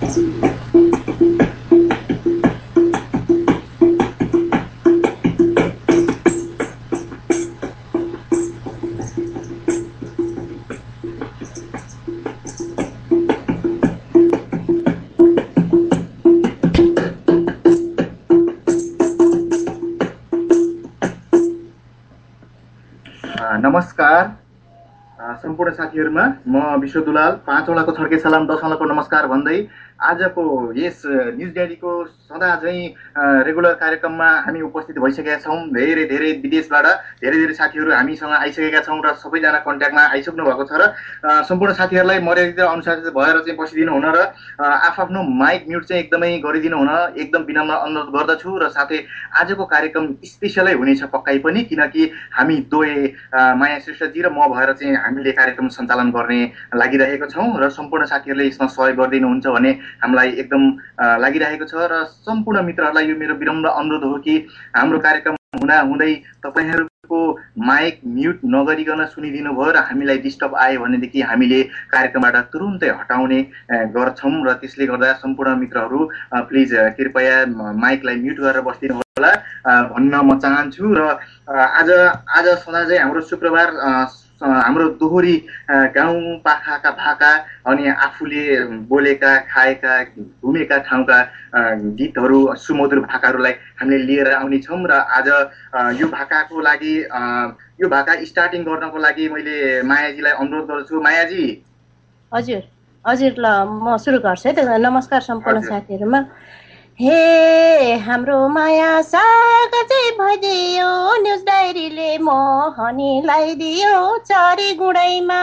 नमस्कार सम्पूर्ण साथीहरुमा म विश्व दुलाल 5 औँलाको छड्के सलाम 10 औँलाको नमस्कार भन्दै आजको यस न्यूज डायरीको सदा झैं रेगुलर कार्यक्रममा हामी उपस्थित भइसकेका छौं। धेरै विदेशबाट धेरै साथीहरु हामीसँग आइसकेका छौं र सबैजना कन्ट्याक्टमा आइसक्नु भएको छ र सम्पूर्ण साथीहरुलाई मर्यादा अनुसार भएर चाहिँ बसिदिनु हुन र आफ्नो माइक म्युट चाहिँ एकदमै गरिदिनु हुन एकदम विनम्र अनुरोध गर्दछु र साथै आजको कार्यक्रम स्पेशलै हुनेछ पक्कै पनि, किनकि हामी दुवै माया श्रेष्ठजी र म भएर चाहिँ हामीले कार्यक्रम सञ्चालन गर्ने लागिरहेको छौं र सम्पूर्ण साथीहरुले यसमा सहयोग गरिदिनुहुन्छ भने हामीलाई एकदम लागिरहेको छ र सम्पूर्ण मित्रहरूलाई यो मेरो विनम्र अनुरोध हो कि हाम्रो कार्यक्रम हुँदै तपाईहरुको माइक म्युट नगरिकन सुनिदिनु भयो र हामीलाई डिस्टर्ब आयो भनेदेखि हामीले कार्यक्रमबाट तुरुन्तै हटाउने गर्छौं र त्यसले गर्दा सम्पूर्ण मित्रहरू प्लिज कृपया माइकलाई म्युट गरेर बस्दिनु होला भन्न म चाहन्छु। र आज सदा चाहिँ हाम्रो शुक्रबार हाम्रो दोहोरी गाउँ पाखाका भाका अनि आफूले बोलेका खाएका घुमेका ठाउँका गीतहरू सुमधुर भाकाहरूलाई हामीले लिएर आउने छौं र आज यो भाकाको लागि यो भाका स्टार्टिङ गर्नको लागि मैले मायाजीलाई अनुरोध गर्छु। मायाजी। हजुर हजुर, ल म सुरु गर्छु है त। नमस्कार सम्पूर्ण साथीहरुमा। हे हाम्रो माया साग चाहिँ भइदियो न्युज डायरीले मोहनी लगाइदियो चारी गुडैमा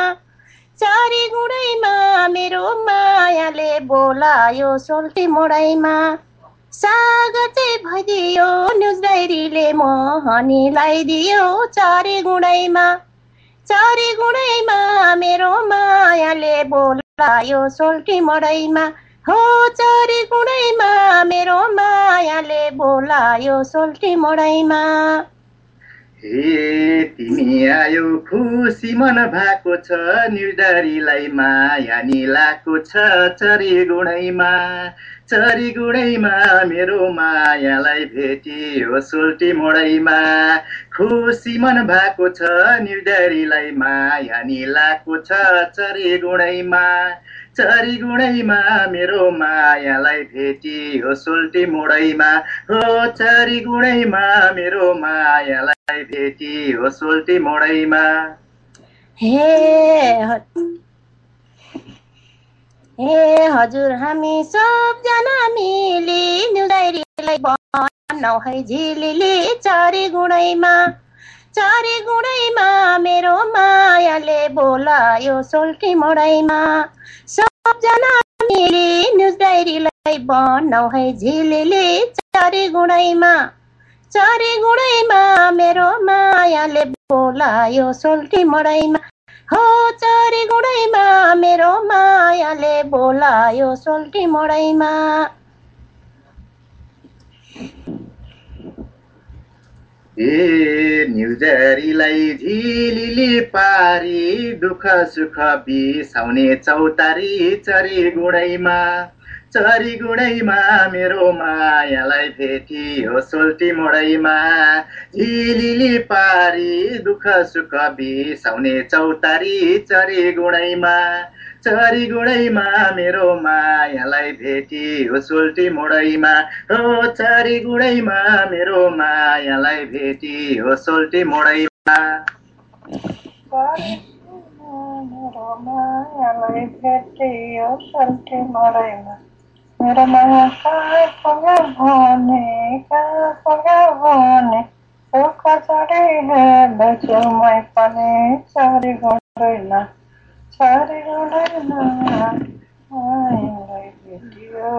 मेरो मायाले बोलायो सोल्टी मोडैमा। साग चाहिँ भइदियो न्युज डायरीले मोहनी लगाइदियो चारी गुडैमा मेरो मायाले बोलायो सोल्टी मोडैमा। हो चारी गुडैमा मेरो मायाले बोलायो सोल्टी मोडैमा। हे तिमी आयो खुसी मन भएको छ न्युज डायरीलाई माया नि लाको छ चारी गुडैमा मेरो मायालाई भेटियो सोल्टी मोडैमा। खुसी मन भएको छ न्युज डायरीलाई माया नि लाको छ चारी गुडैमा मेरो मायालाई भेटियो सोल्टी मोडैमा। हो चारी गुडैमा मेरो मायालाई भेटियो सोल्टी मोडैमा। हे हजुर हामी सबजना मिली न्युज डायरीलाई बनाऊ है झिलिली चारी गुडैमा मेरो मायाले बोलायो सोल्टी मोडैमा। सबजना मिली न्युज डायरीलाई बनाऊ है झिलिली चारी गुडैमा मेरो मायाले बोलायो सोल्टी मोडैमा। हो चारी गुडैमा मेरो मायाले बोलायो सोल्टी मोडैमा। ए न्युज डायरीलाई झिलिली पारी दुःख सुख बिसाउने चौतारी चारी गुडैमा मेरो मायालाई भेटियो सोल्टी मोडैमा। झिलिली पारी दुःख सुख बिसाउने चौतारी चारी गुडैमा मेरो मायालाई भेटियो सोल्टी मोडैमा। हो चारी गुडैमा मेरो मायालाई भेटियो सोल्टी मोडैमा। मेरो मायालाई भेटियो सोल्टी मोडैमा। मेरो माया कहाँ पुग्यो भने दुःख चढी हेर्दैछु मै पनि चारी गुडैमा मायालाई भेटियो।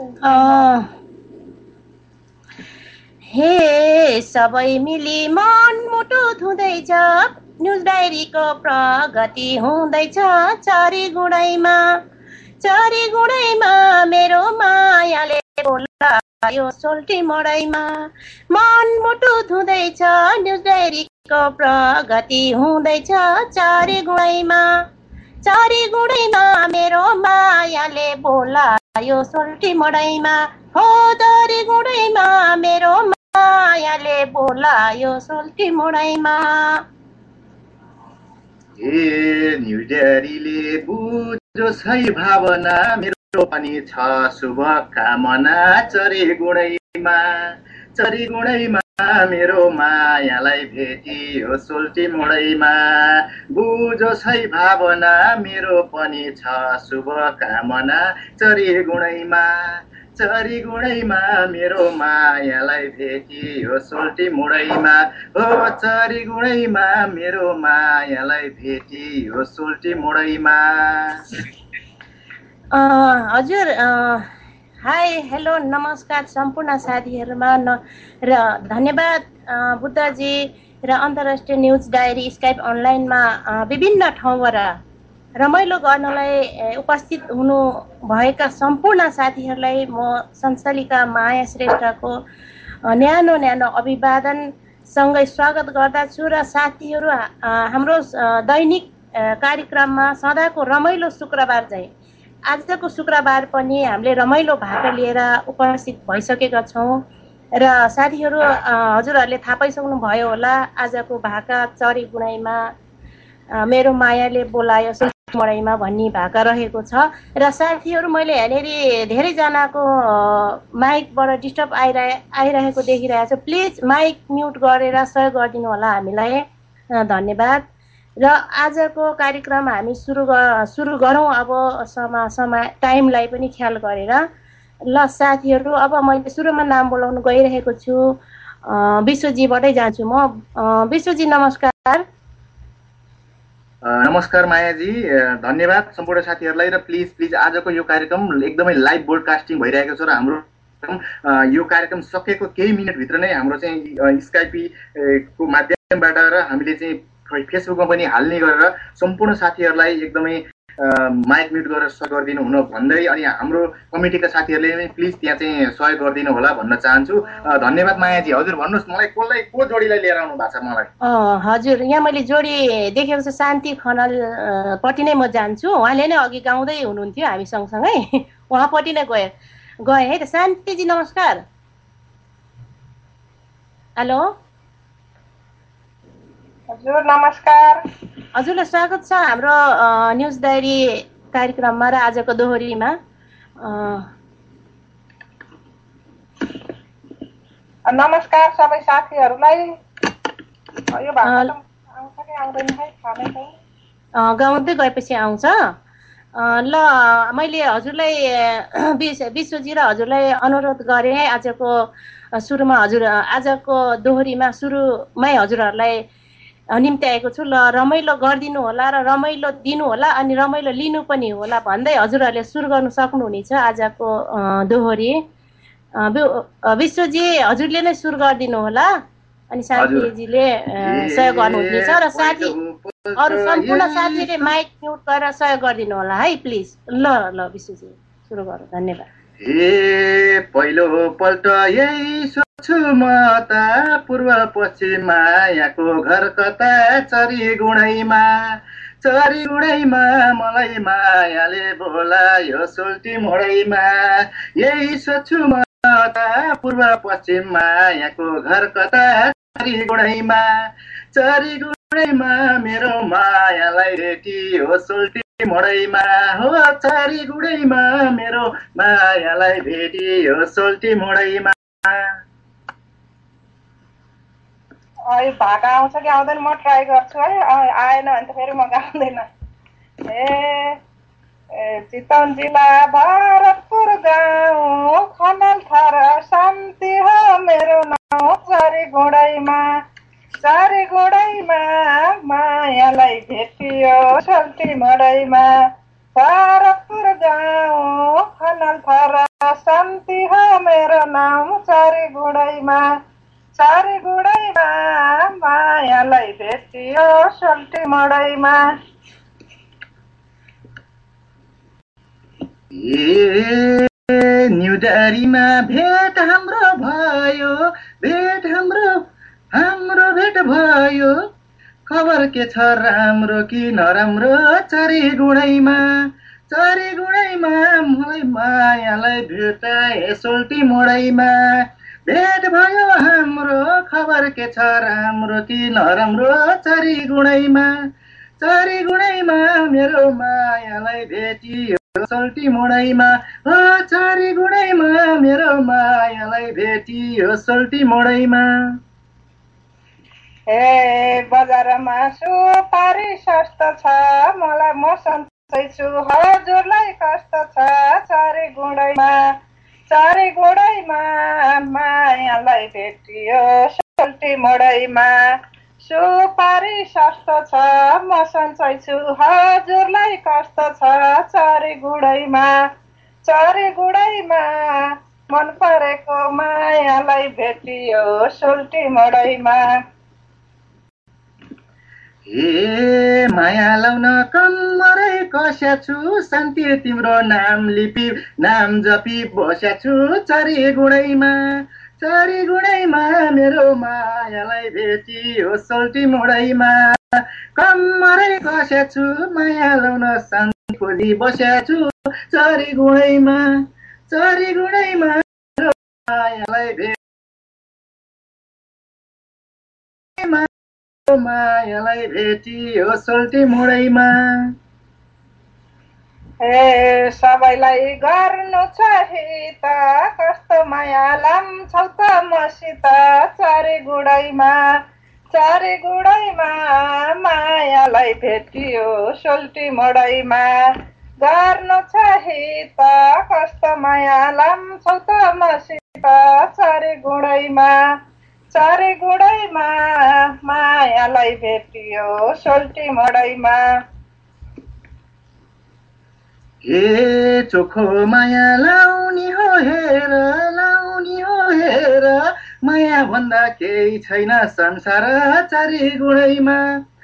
हे सबै मिली मन मुटु धुँदैछ न्युज डायरीको प्रगति हुँदैछ चारी गुडैमा मेरो मायाले बोलायो सोल्टी मोडैमा। मन मुटु धुँदैछ न्युज डायरीको प्रगति हुँदैछ चारी गुडैमा मेरो मायाले बोला बोलायो सोल्टी मडैमा हो चरी गुडैमा मेरो मायाले बोलायो सोल्टी मडैमा। ए न्युड्यारीले बुझो छै भावना मेरो पनि छ शुभकामना चरी गुणैमा मेरो मायालाई भेटियो सोल्टी मोडैमा बुझो छै भावना मेरो पनि छ शुभकामना चरी गुणैमा मेरो मायालाई भेटियो सोल्टी मोडैमा हो चरी गुणैमा मेरो मायालाई भेटियो सोल्टी मोडैमा। हजुर हाई हेलो नमस्कार सम्पूर्ण साथीहरूमा र धन्यवाद बुद्धजी र अन्तर्राष्ट्रिय न्युज डायरी स्काइप अनलाइनमा विभिन्न ठाउँबाट रमाइलो गर्नलाई उपस्थित हुनु भएका सम्पूर्ण साथीहरूलाई म संस्थालिका माया श्रेष्ठको न्यानो न्यानो अभिवादनसँगै स्वागत गर्दछु र साथीहरू हाम्रो दैनिक कार्यक्रममा सदाको रमाइलो शुक्रबार चाहिँ आजको शुक्रबार पनि हामीले रमाइलो भाका लिएर उपस्थित भइसकेका छौँ र साथीहरू हजुरहरूले थाहा पाइसक्नु भयो होला आजको भाका चरी गुणैमा मेरो मायाले बोलायो सोल्टी मडैमा भन्ने भाका रहेको छ र साथीहरू मैले यहाँनिर धेरैजनाको माइकबाट डिस्टर्ब आइरहेको देखिरहेको छु। प्लिज माइक म्युट गरेर सहयोग गरिदिनु होला हामीलाई, धन्यवाद। र आजको कार्यक्रम हामी सुरु गरौँ अब समय टाइमलाई पनि ख्याल गरेर। ल साथीहरू अब मैले सुरुमा नाम बोलाउन गइरहेको छु, विश्वजीबाटै जान्छु म। विश्वजी नमस्कार। नमस्कार मायाजी, धन्यवाद सम्पूर्ण साथीहरूलाई। र प्लिज आजको यो कार्यक्रम एकदमै लाइभ ब्रोडकास्टिङ भइरहेको छ र हाम्रो यो कार्यक्रम सकेको केही मिनटभित्र नै हाम्रो चाहिँ स्काइपीको माध्यमबाट र हामीले चाहिँ फेसबुकमा पनि हाल्ने गरेर सम्पूर्ण साथीहरूलाई एकदमै माइक म्युट गरेर सहयोग गरिदिनु हुन भन्दै अनि हाम्रो कमिटीका साथीहरूले पनि प्लिज त्यहाँ चाहिँ सहयोग गरिदिनु होला भन्न चाहन्छु। धन्यवाद मायाजी। हजुर भन्नुहोस्, मलाई को जोडीलाई लिएर आउनु भएको छ? मलाई हजुर यहाँ मैले जोडी देखेको छ, शान्ति खनाल पट्टि नै म जान्छु। उहाँले नै अघि गाउँदै हुनुहुन्थ्यो हामी सँगसँगै, उहाँपट्टि नै गएँ है त। शान्तिजी नमस्कार। हेलो हजुर नमस्कार। हजुरलाई स्वागत छ हाम्रो न्युज डायरी कार्यक्रममा र आजको दोहोरीमा। नमस्कार सबै साथीहरूलाई। यो भाका आउँछ कि आउँदैन है थाहा नै छैन, गाउँदै गएपछि आउँछ। ल मैले हजुरलाई विश्वजी र हजुरलाई अनुरोध गरेँ आजको सुरुमा आजको दोहोरीमा सुरुमै हजुरहरूलाई निम्ति आएको छु। ल रमाइलो गरिदिनु होला र रमाइलो दिनु होला अनि रमाइलो लिनु पनि होला भन्दै हजुरहरूले सुरु गर्नु सक्नुहुनेछ आजको दोहोरी। विश्वजी हजुरले नै सुरु गरिदिनु होला अनि साथीजीले सहयोग गर्नुहुनेछ र साथी अरू सम्पूर्ण साथीले माइक म्युट गरेर सहयोग गरिदिनु होला है प्लिज। ल विश्वजी सुरु गरौँ, धन्यवाद। ए पहिलो पल्ट यही सोच्छु म त पूर्व पश्चिम मायाको घर कता चरी गुणैमा मलाई मायाले बोलायो सोल्टी मोडैमा। यही सोच्छु म त पूर्व पश्चिम मायाको घर कता चरी गुणैमा मेरो मायालाई भेटियो सोल्टी मोडैमा हो चरी गुडैमा मेरो मायालाई भेटियो सोल्टी मोडैमा। भाका आउँछ कि आउँदैन म ट्राई गर्छु है, आएन भने त फेरि म गाउँदैन। चितवन जिल्ला भरतपुर गाउँ खनाल थर शान्ति हो मेरो नाउँ चरी गुडैमा मायालाई भेटियो सोल्टी मोडैमा। भरतपुर गाउँ खनाल थर शान्ति हो मेरो नाउँ चरी गुडैमा मायालाई भेटियो सोल्टी मोडैमा। न्यु डायरीमा भेट हाम्रो भेट भयो खबर के छ राम्रो कि नराम्रो चरी गुणैमा चारी गुणैमा मलाई मायालाई भेटाए सोल्टी मोडैमा भेट भयो हाम्रो खबर के छ राम्रो कि नराम्रो चारी गुणैमा मेरो मायालाई भेटियो सोल्टी मोडैमा हो चारी गुणैमा मेरो मायालाई भेटियो सोल्टी मोडैमा ए बजारमा सुपारी सस्तो छ मलाई म सन्चै छु हजुरलाई कस्तो छ चारी गुणैमा मायालाई भेटियो सोल्टी मोडैमा सुपारी सस्तो छ म सन्चै छु हजुरलाई कस्तो छ चारी गुणैमा मन परेको मायालाई भेटियो सोल्टी मोडैमा ए माया लाउन कम्मरै कस्या छु शान्ति तिम्रो नाम लिपि नाम जपी बस्या छु चारी गुणैमा मेरो मायालाई भेटियो सोल्टी मोडैमा कम्मरै कस्या छु माया लाउन शान्ति खोजी बस्या छु चारी गुणैमा मेरो मायालाई भेटियो सोल्टी मोडैमा ए सबैलाई गर्नु छ हित कस्तो माया लाम्छौ त मसित चारी गुणैमा मायालाई भेटियो सोल्टी मोडैमा गर्नु छ हित कस्तो माया लाम्छौ त मसित चारी गुणैमा मायालाई भेटियो सोल्टी मोडैमा ए चोखो माया लाउनी हो हेर माया भन्दा केही छैन संसार चारी गुणैमा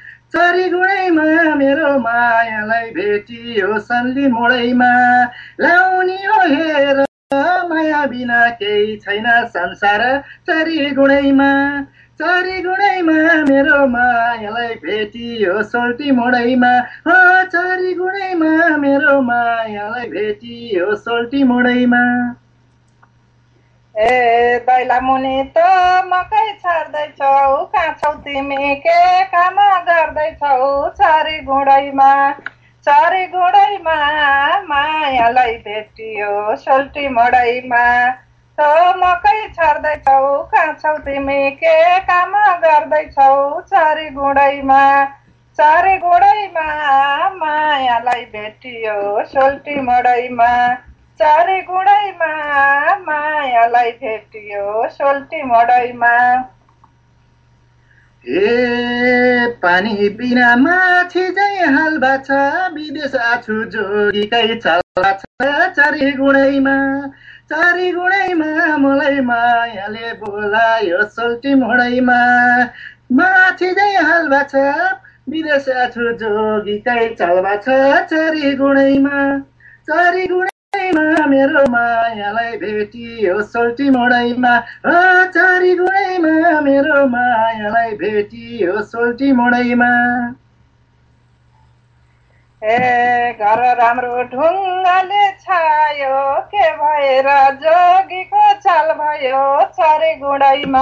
मेरो मायालाई भेटियो सल्ली मोडैमा लाउनी हो हेर माया बिना केही छैन संसार चारी गुणैमा मेरो मायालाई भेटियो सोल्टी मोडैमा हो चारी गुणैमा मेरो मायालाई भेटियो सोल्टी मोडैमा ए दैला मुनि त मकै छर्दैछौ कहाँ छौ तिमी के काम गर्दैछौ चारी गुणैमा मायालाई भेटियो सोल्टी मोडैमा त मकै छर्दैछौ कहाँ छौ तिमी के काम गर्दैछौ चारी गुणैमा मायालाई भेटियो सोल्टी मोडैमा चारी गुणैमा मायालाई भेटियो सोल्टी मोडैमा ए पानी बिना माछी झै हाल्बा छ विदेश आछु जोगीकै चाल्बा छ चारी गुणैमा मलाई मायाले बोलायो सोल्टी मोडैमा माछी झै हाल्बा छ विदेश आछु जोगीकै चाल्बा छ चारी गुणैमा मेरो मायालाई भेटियो सोल्टी मोडैमा चारी गुणैमा मेरो मायालाई भेटियो सोल्टी मोडैमा ए घर राम्रो ढुङ्गाले छायो के भएर जोगीको चाल भयो चारी गुणैमा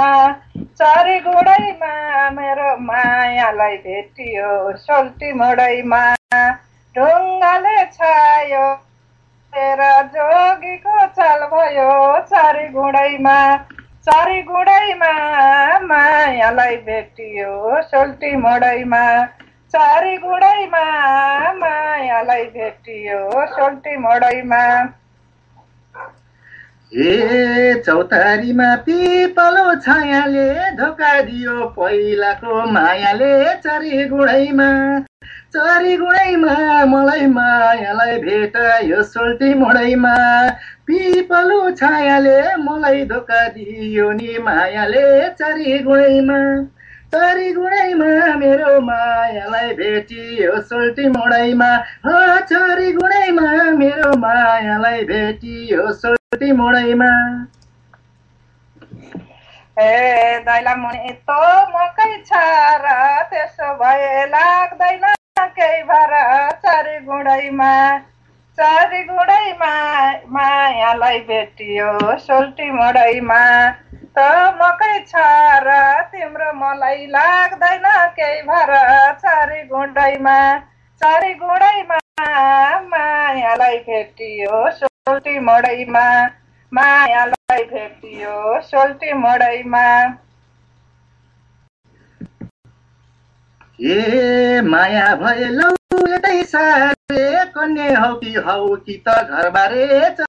मेरो मायालाई भेटियो सोल्टी मोडैमा ढुङ्गाले छायो जोगीको चाल भयो चारी गुणैमा मायालाई भेटियो सोल्टी मोडैमा चारी गुणैमा मायालाई भेटियो सोल्टी मोडैमा ए चौतारीमा पिपलो छायाले धोका दियो पहिलाको मायाले चारी गुणैमा मलाई मायालाई भेटायो सोल्टी मोडैमा पिपलो छायाले मलाई धोका दियो नि मायाले चारी गुणैमा मेरो मायालाई भेटियो सोल्टी मोडैमा चारी गुणैमा मेरो मायालाई भेटियो सोल्टी मोडैमा ए दैला मुनि त मकै छ र त्यसो भए लाग्दैन केही भएर चारी चारी गुडैमा मायालाई भेटियो सोल्टी मोडैमा त मकै छ र तिम्रो मलाई लाग्दैन केही भर चारी गुडैमा मायालाई भेटियो सोल्टी मोडैमा मायालाई भेटियो सोल्टी मोडैमा ए माया भए लौ यतै सारे कन्या हौ कि त घरबारे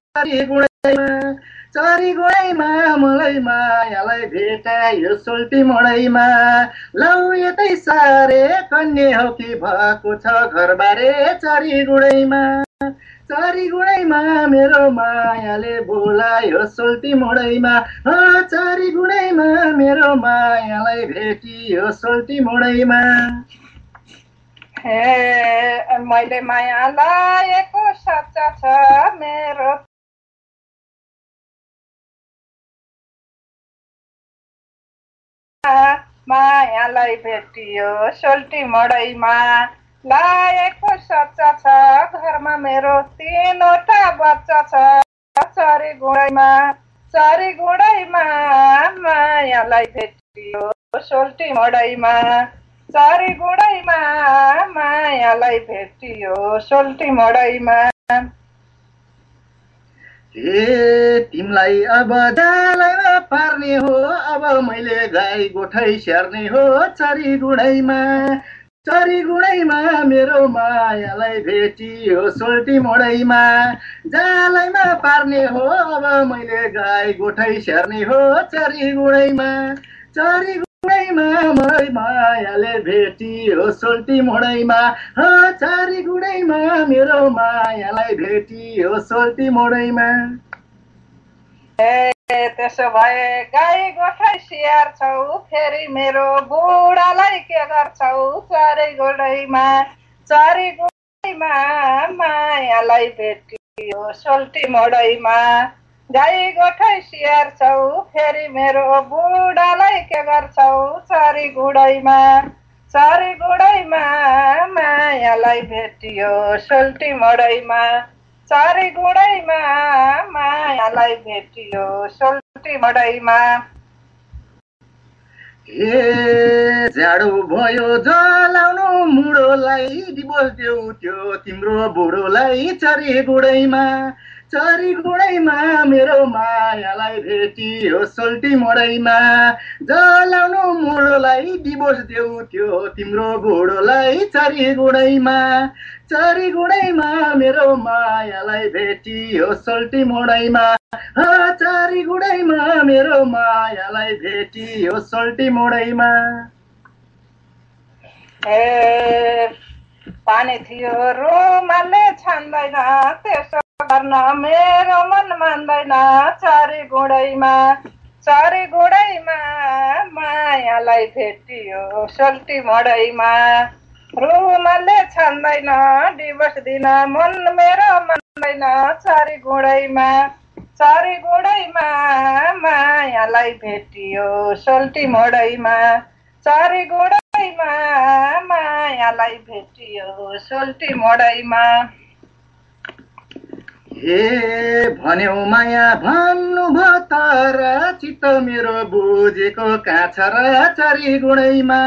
चारी गुणैमा मलाई मायालाई भेटायो सोल्टी मोडैमा लौ यतै सारे कन्या हौ कि भएको छ घरबारे चारी गुणैमा मेरो मायाले बोलायो सोल्टी मोडैमा चारी गुणैमा मेरो मायालाई भेटियो सोल्टी मोडैमा हे मैले माया लाएको सच्चा छ मेरो मायालाई भेटियो सोल्टी मोडैमा लाएको सच्चा छ घरमा मेरो 3वटा बच्चा छ चारी गुडैमा मायालाई भेटियो सोल्टी मोडैमा चारी गुडैमा मायालाई भेटियो सोल्टी मोडैमा हे तिमलाई अब जालैमा पार्ने हो अब मैले गाई गोठै स्याहार्ने हो चारी गुणैमा मेरो मायालाई भेटियो सोल्टी मोडैमा जालैमा पार्ने हो अब मैले गाई गोठै स्याहार्ने हो चारी गुणैमा मलाई मायाले भेटियो सोल्टी मोडैमा चारी गुणैमा मेरो मायालाई भेटियो सोल्टी मोडैमा त्यसो भए गाई गोठै स्याहार्छौ फेरि मेरो बुढालाई के गर्छौ चारी गुडैमा मायालाई भेटियो सोल्टी मोडैमा गाई गोठै स्याहार्छौ फेरि मेरो बुढालाई के गर्छौ चारी गुडैमा मायालाई भेटियो सोल्टी मोडैमा चारी गुडैमा मायालाई भेटियो सोल्टी मोडैमा हे जाडो भयो जलाउनु मुडोलाई दिवस देऊ त्यो तिम्रो बुढोलाई चारी गुडैमा मेरो मायालाई भेटियो सोल्टी मोडैमा जलाउनु मुडोलाई दिवस देऊ त्यो तिम्रो बुढोलाई चारी गुडैमा मेरो मायालाई भेटियो सोल्टी मोडैमा चारी गुडैमा मेरो मायालाई भेटियो सोल्टी मोडैमा पानी थियो रुमालले छान्दैन त्यसो गर्न मेरो मन मान्दैन चारी गुडैमा मायालाई भेटियो सोल्टी मोडैमा रुमालले छान्दैन डिभोर्स दिन मन मेरो मान्दैन चारी गुडैमा मायालाई भेटियो सोल्टी मोडैमा चारी गुडैमा मायालाई भेटियो सोल्टी मोडैमा हे भन्यौ माया भन्नुभयो तर चित्त मेरो बुझेको काछ र चारी गुणैमा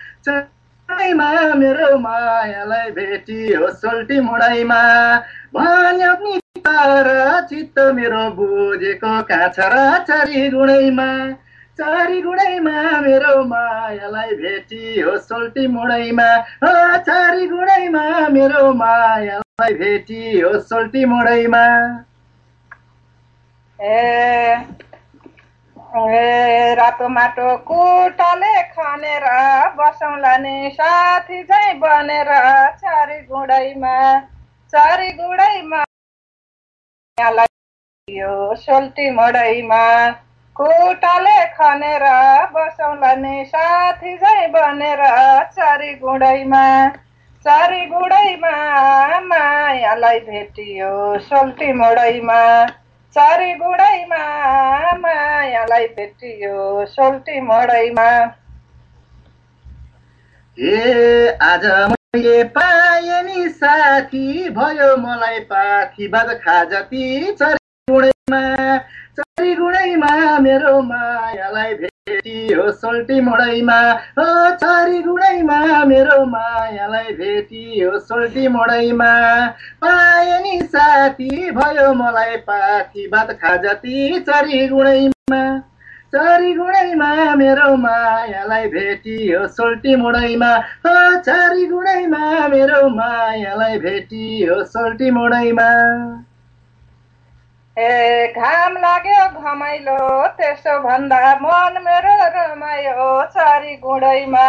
मेरो मायालाई भेटियो सोल्टी मोडैमा भन्यौ नि तर चित्त मेरो बुझेको काछ र चारी गुणैमा मेरो मायालाई भेटियो सोल्टी मोडैमा चारी गुणैमा मेरो मायालाई भेटियो सोल्टी मोडैमा रातो माटो कुटाले खनेर बसौँला नि साथी झैँ बनेर चारी गुडैमा सोल्टी मोडैमा कुटाले खनेर बसौँला नि साथी झैँ बनेर चारी गुडैमा मायालाई भेटियो सोल्टी मोडैमा चारी गुडैमा मायालाई भेटियो सोल्टी मोडैमा आज मैले पाएँ नि साथी भयो मलाई पाखी बाज खाजती चरी गुणैमा मेरो मायालाई भेटियो सोल्टी मोडैमा ओ चरी गुणैमा मेरो मायालाई भेटियो सोल्टी मोडैमा पाएँ नि साथी भयो मलाई पाखी बात खाजती चरी गुणैमा मेरो मायालाई भेटियो सोल्टी मोडैमा ओ चरी गुणैमा मेरो मायालाई भेटियो सोल्टी मोडैमा। ए घाम लाग्यो घमाइलो त्यसो भन्दा मन मेरो रमायो चरी गुडैमा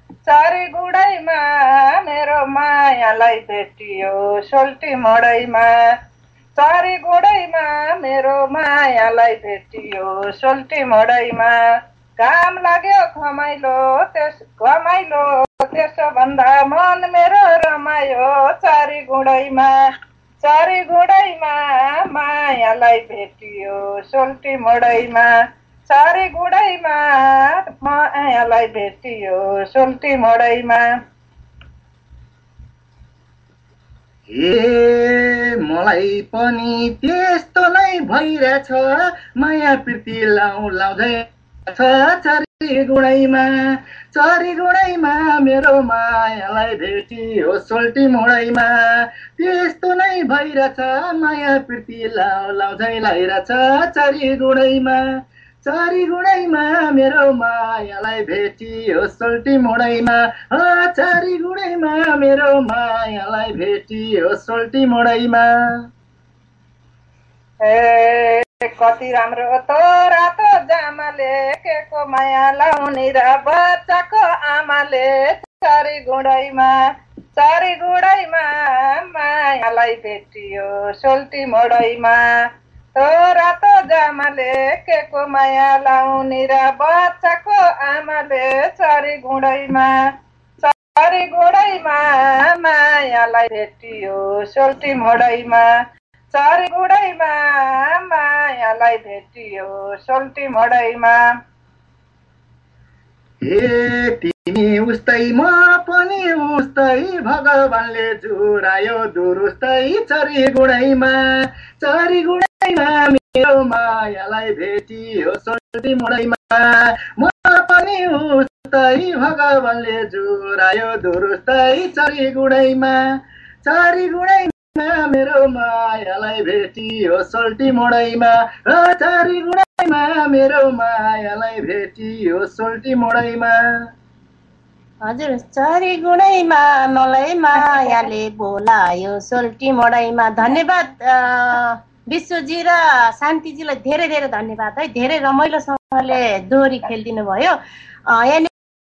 मेरो मायालाई भेटियो सोल्टी मोडैमा चरी गुडैमा मेरो मायालाई भेटियो सोल्टी मोडैमा घाम लाग्यो घमाइलो त्यसो भन्दा मन मेरो रमायो चरी गुडैमा मायालाई भेटियो सोल्टी मोडैमा चरी गुडैमा मायालाई भेटियो सोल्टी मोडैमा। हे मलाई पनि त्यस्तो नै भइरहेछ माया प्रीति लाउँदै चरी गुणैमा मेरो मायालाई भेटियो सोल्टी मोडैमा त्यस्तो नै भइरहेछ माया प्रीति लाउँदै लाइरहेछ चरी गुणैमा मेरो मायालाई भेटियो सोल्टी मोडैमा चरी गुणैमा मेरो मायालाई भेटियो सोल्टी मोडैमा। ए कति राम्रो त रातो जामाले के को माया लाउने र बच्चाको आमाले चरी गुडैमा मायालाई भेटियो सोल्टी मोडैमा तो रातो जामाले के को माया लाउने र बच्चाको आमाले चरी गुडैमा मायालाई भेटियो सोल्टी मोडैमा चरी गुडैमा मायालाई भेटियो सोल्टी मोडैमा। हे तिमी उस्तै म पनि उस्तै भगवानले जुरायो दुरुस्तै चरी गुडैमा मेरो मायालाई भेटियो सोल्टी मोडैमा म पनि उस्तै भगवानले जुरायो दुरुस्तै चरी गुडैमा मेरो मायालाई भेटियो सोल्टी मोडैमा चरी गुडैमा मेरो मायालाई भेटियो सोल्टी मोडैमा। हजुर चरी गुडैमा मलाई मायाले बोलायो सोल्टी मोडैमा। धन्यवाद विश्वजी र शान्तिजीलाई धेरै धेरै धन्यवाद है, धेरै रमाइलोसँगले दोहोरी खेलिदिनु भयो।